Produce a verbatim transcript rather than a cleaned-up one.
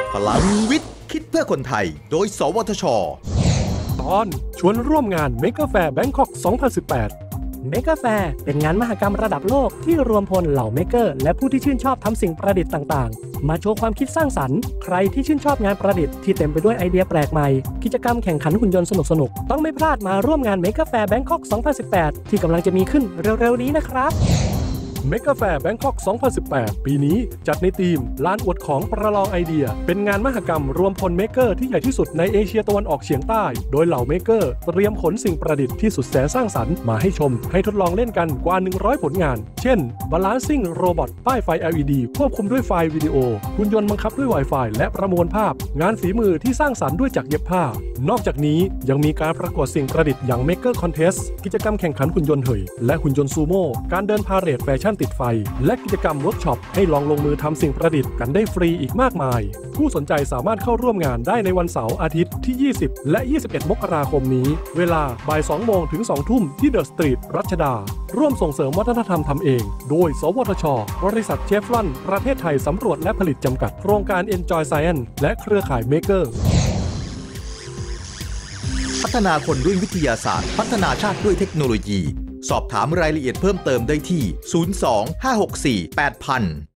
พลังวิทย์คิดเพื่อคนไทยโดยสวทช. ตอนชวนร่วมงานเมกะแฟร์แบงคอกสองพันสิบแปดเมกะแฟร์เป็นงานมหกรรมระดับโลกที่รวมพลเหล่าเมกเกอร์และผู้ที่ชื่นชอบทำสิ่งประดิษฐ์ต่างๆมาโชว์ความคิดสร้างสรรค์ใครที่ชื่นชอบงานประดิษฐ์ที่เต็มไปด้วยไอเดียแปลกใหม่กิจกรรมแข่งขันหุ่นยนต์สนุกๆต้องไม่พลาดมาร่วมงานเมกะแฟร์แบงคอกสองพันสิบแปดที่กำลังจะมีขึ้นเร็วๆนี้นะครับเมกะแฟร์แบงคอกสองพันสิบแปดปีนี้จัดในธีมลานอวดของประลองไอเดียเป็นงานมหกรรมรวมพลเมกเกอร์ที่ใหญ่ที่สุดในเอเชียตะวันออกเฉียงใต้โดยเหล่าเมกเกอร์เตรียมขนสิ่งประดิษฐ์ที่สุดแสนสร้างสรรค์มาให้ชมให้ทดลองเล่นกันกว่าหนึ่งร้อยผลงานเช่น Balancing Robot ป้ายไฟ แอล อี ดี ควบคุมด้วยไฟล์วิดีโอหุ่นยนต์บังคับด้วย Wi-Fi และประมวลภาพงานฝีมือที่สร้างสรรค์ด้วยจักรเย็บผ้านอกจากนี้ยังมีการประกวดสิ่งประดิษฐ์อย่าง Maker Contest กิจกรรมแข่งขันหุ่นยนต์เหยและหุ่นยนต์ซูโม่การเดินพาเหรดแฟชั่นติดไฟและกิจกรรมเวิร์กช็อปให้ลองลงมือทำสิ่งประดิษฐ์กันได้ฟรีอีกมากมายผู้สนใจสามารถเข้าร่วมงานได้ในวันเสาร์อาทิตย์ที่ยี่สิบและยี่สิบเอ็ดมกราคมนี้เวลาบ่ายสองโมงถึงสองทุ่มที่เดอะสตรีทรัชดาร่วมส่งเสริมวัฒนธรรมทำเองโดยสวทช.บริษัทเชฟรอนประเทศไทยสำรวจและผลิตจำกัดโครงการ Enjoy Science และเครือข่าย Maker พัฒนาคนด้วยวิทยาศาสตร์พัฒนาชาติด้วยเทคโนโลยีสอบถามรายละเอียดเพิ่มเติมได้ที่ศูนย์ สอง ห้า หก สี่ แปด ศูนย์ ศูนย์